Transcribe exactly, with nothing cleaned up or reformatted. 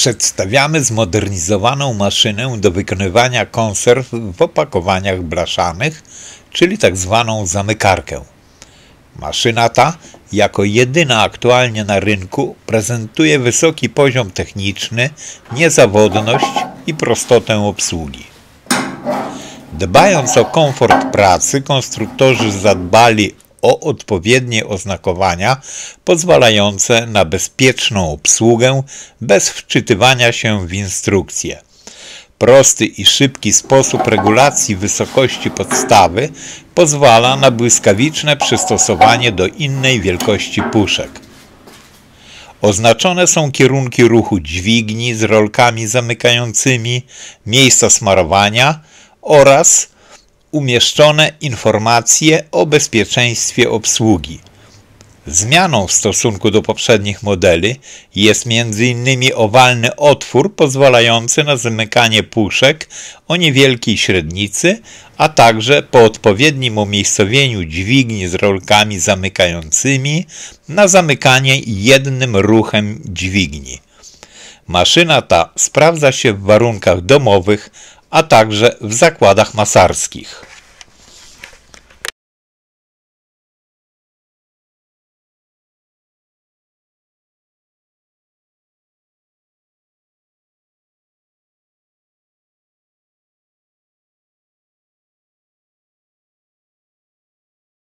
Przedstawiamy zmodernizowaną maszynę do wykonywania konserw w opakowaniach blaszanych, czyli tak zwaną zamykarkę. Maszyna ta, jako jedyna aktualnie na rynku, prezentuje wysoki poziom techniczny, niezawodność i prostotę obsługi. Dbając o komfort pracy, konstruktorzy zadbali o odpowiednie oznakowania pozwalające na bezpieczną obsługę bez wczytywania się w instrukcje. Prosty i szybki sposób regulacji wysokości podstawy pozwala na błyskawiczne przystosowanie do innej wielkości puszek. Oznaczone są kierunki ruchu dźwigni z rolkami zamykającymi, miejsca smarowania oraz umieszczone informacje o bezpieczeństwie obsługi. Zmianą w stosunku do poprzednich modeli jest między innymi owalny otwór pozwalający na zamykanie puszek o niewielkiej średnicy, a także po odpowiednim umiejscowieniu dźwigni z rolkami zamykającymi na zamykanie jednym ruchem dźwigni. Maszyna ta sprawdza się w warunkach domowych, a także w zakładach masarskich.